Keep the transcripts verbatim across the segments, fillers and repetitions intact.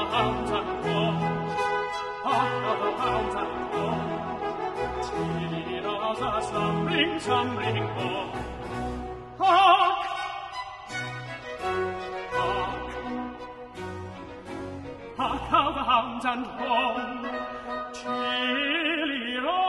the hounds and home. Hark how the hounds and home. Tira's a slumbering, slumbering home. Hark! Hark! Hark how the hounds and home. Tira.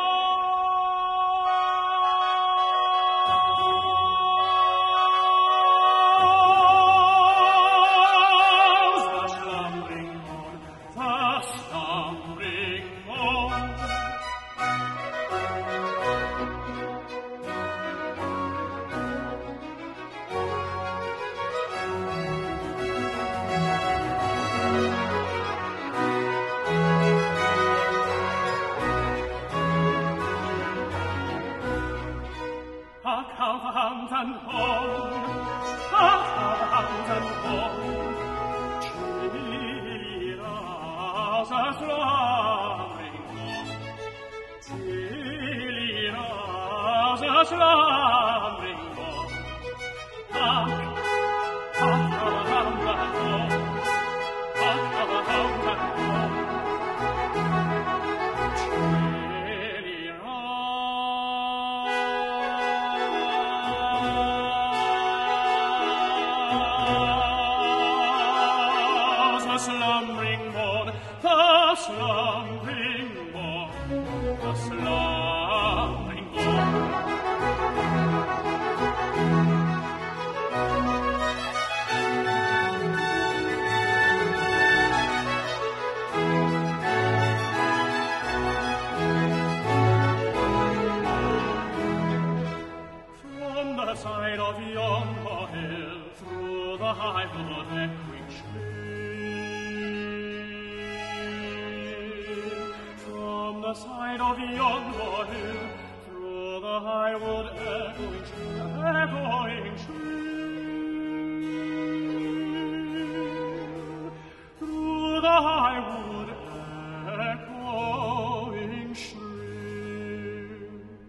Hark how the hounds and home, hark how the hounds and home. Tira's a slumbering home, Tira's a slumbering home. Hark, hark how the hounds and home, hark how the hounds and home. The slumbering morn, the slumbering morn, the slumbering morn. From the side of yonder hill, through the high wood echoing the side of yonder hill, through the high wood echoing shrill, echoing shrill, through the high wood echoing shrill.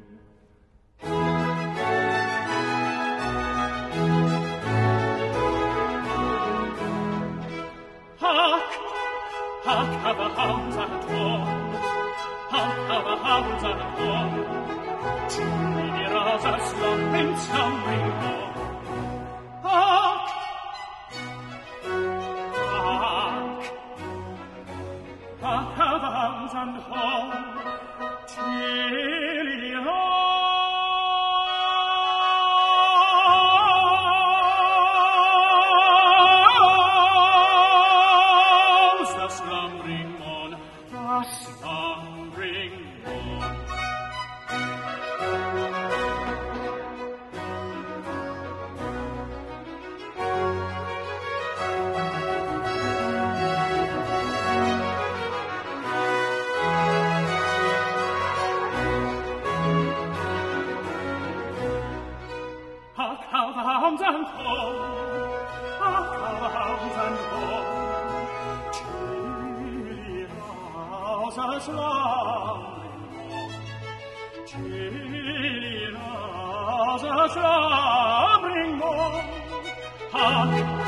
Hark, hark how the hounds are torn. Hark how the hounds are gone. Tira's a slumbering, slumbering home. Hark! Hark! Hark how the hounds and home. Tira's the slumbering morn, the slumbering Hark how the hounds and home, hark how the hounds and home. Tira's a slumbering, Tira's a slumbering morn. Hark,